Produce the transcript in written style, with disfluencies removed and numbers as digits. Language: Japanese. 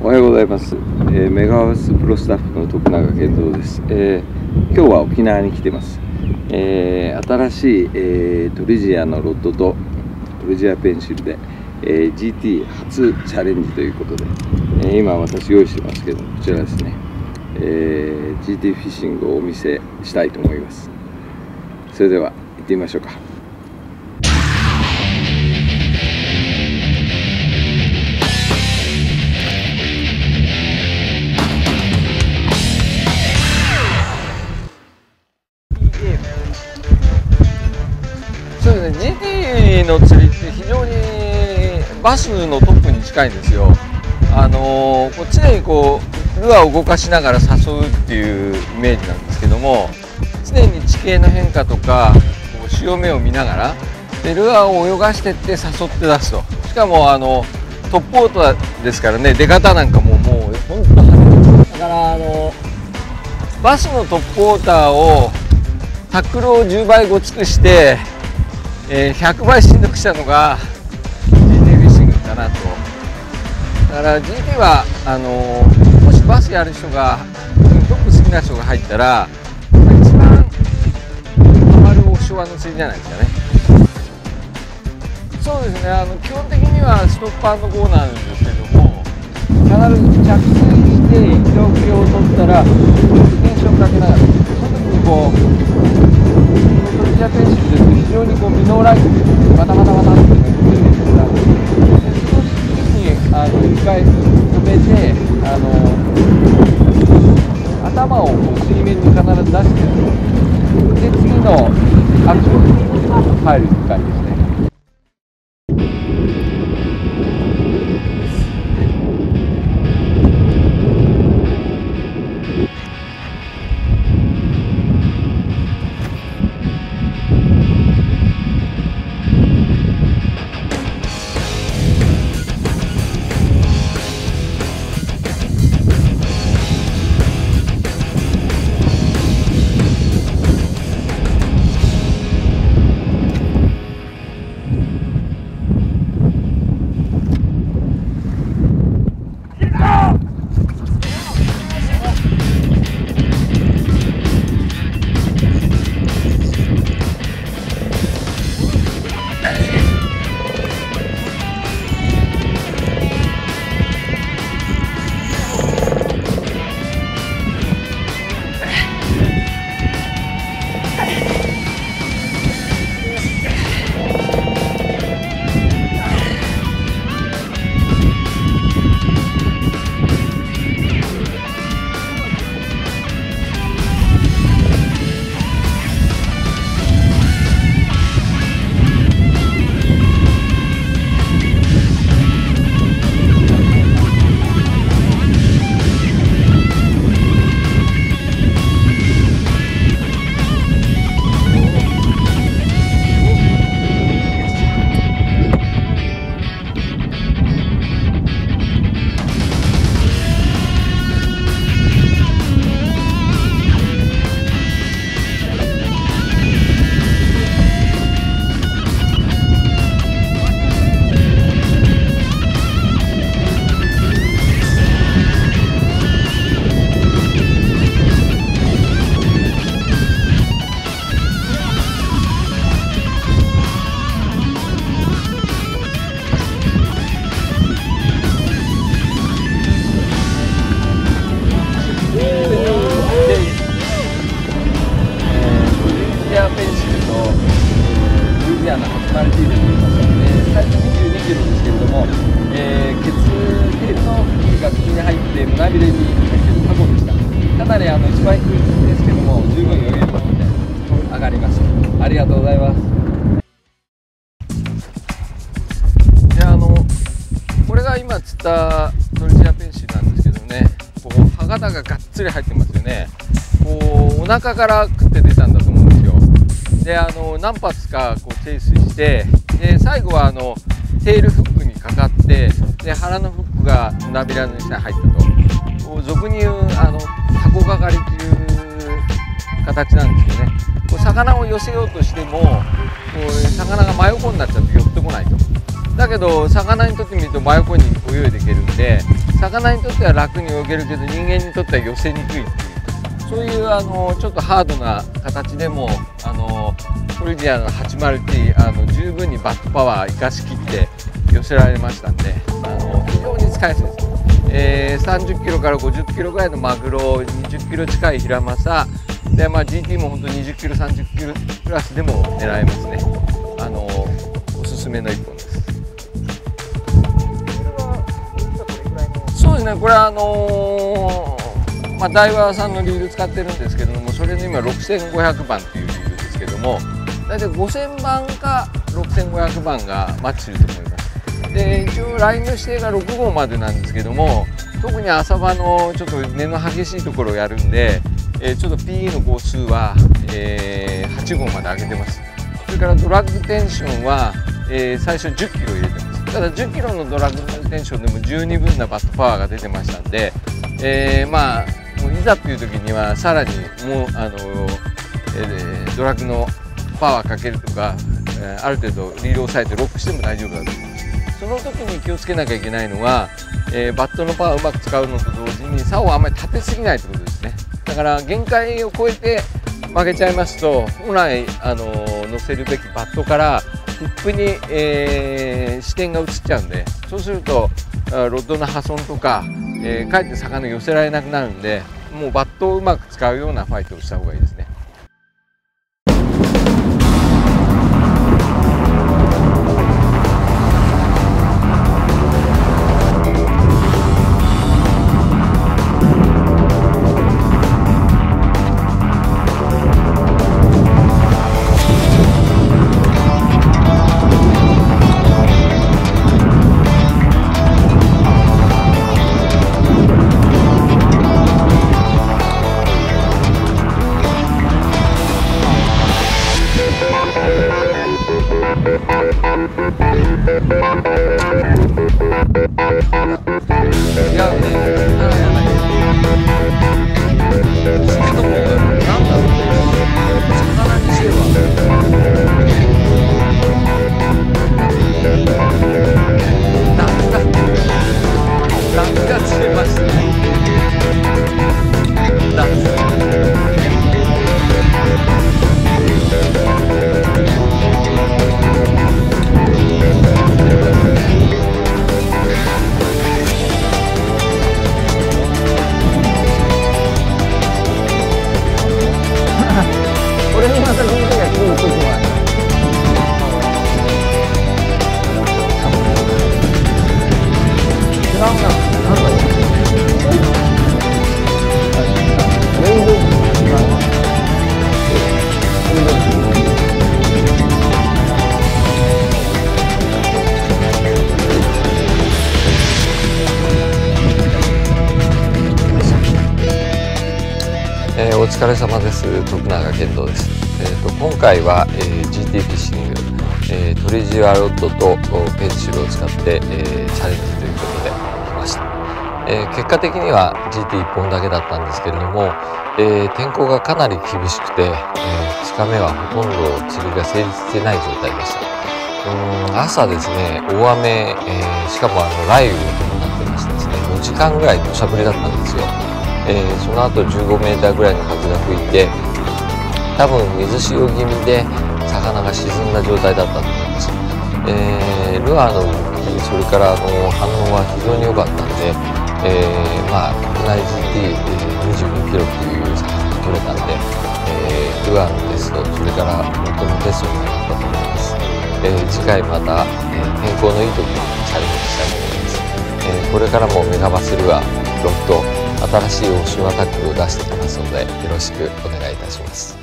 おはようございます。メガハウスプロスタッフの徳永健三です。今日は沖縄に来てます。新しい、トリジアのロッドとトリジアペンシルで、GT 初チャレンジということで、今私用意してますけど、こちらですね、GT フィッシングをお見せしたいと思います。それでは行ってみましょうか。 そうですね、GT の釣りって非常にバスのトップに近いんですよ。こう常にこうルアーを動かしながら誘うっていうイメージなんですけども、常に地形の変化とかこう潮目を見ながらでルアーを泳がしてって誘って出すと。しかもトップオートですからね、出方なんかももう本当だからバスのトップウォーターをタックルを10倍ごつくして100倍しんどくしたのが GT フィッシングかなと。だから GT はもしバスやる人がトップ好きな人が入ったら一番ハマるオフショアの釣りじゃないですかね。そうですね、基本的にはストップ&ゴーなんですけども、必ず着水して軌道を取ったらテンションかけながら、その時にこうトリジアペンシルです非常にこうミノーライトでバタバタバタって出てるんですが、少しに一回止めて頭をこう水面に必ず出してで次のアクションに入る感じですね。マルティールと言います。最初22キロですけれども、ケールの服が口に入って胸びれに入っている過去でした。かなり一番低いですけども、十分余裕を持って上がりました。ありがとうございます。でこれが今釣ったトリジアペンシルなんですけどね、こう歯型ががっつり入ってますよね。こうお腹から食って出たんだと思うんですよ。で何発かこうチェイスして、で最後はテールフックにかかって、で腹のフックが胸びらの下に入ったと、こう俗に言うタコがかりっていう形なんですよね。こう魚を寄せようとしてもこう魚が真横になっちゃって寄ってこないと。 だけど魚にとってみると真横に泳いでいけるんで、魚にとっては楽に泳げるけど人間にとっては寄せにくいっていう、そういうちょっとハードな形でもトリジアの 801T 十分にバットパワー生かしきって寄せられましたんで、非常に使いやすいです。30キロから50キロぐらいのマグロ、20キロ近いヒラマサで、GT も本当20キロ30キロクラスでも狙えますね。おすすめの一本です。そうですね、これダイワさんのリール使ってるんですけれども、それの今6500番っていうリールですけども、大体5000番か6500番がマッチすると思います。で一応ラインの指定が6号までなんですけども、特に浅場のちょっと根の激しいところをやるんで、ちょっと PE の号数は、8号まで上げてます。それからドラッグテンションは、最初10キロ入れてます。ただ10キロのドラッグテンションでも十二分なバットパワーが出てましたんで、もういざという時にはさらにもうドラッグのパワーかけるとか、ある程度リールを押さえてロックしても大丈夫だと思います。その時に気をつけなきゃいけないのは、バットのパワーをうまく使うのと同時に竿をあんまり立てすぎないということですね。だから限界を超えて曲げちゃいますと、本来乗せるべきバットからヒップに、視点が移っちゃうんで、そうするとロッドの破損とか、かえって魚寄せられなくなるんで、もうバットをうまく使うようなファイトをした方がいいですね。お疲れ様です。徳永健三です。今回は、GT フィッシング、トリジアロッドとペンシルを使って、チャレンジということで来ました。結果的には GT1 本だけだったんですけれども、天候がかなり厳しくて、2日目はほとんど釣りが成立してない状態でした。朝ですね、大雨、しかも雷雨を伴ってましてですね、4時間ぐらい土砂降りだったんですよ。その後15メーターぐらいの風が吹いて、多分水潮気味で魚が沈んだ状態だったと思います。ルアーの動き、それから反応は非常に良かったので、国内 GT22 キロという魚が取れたんで、ルアーのテスト、それからロッドのテストになったと思います。次回また、天候のいい時にチャレンジしたいと思います。これからもメガバスルアー、ロッド、新しいオーションアタックを出してきますので、よろしくお願いいたします。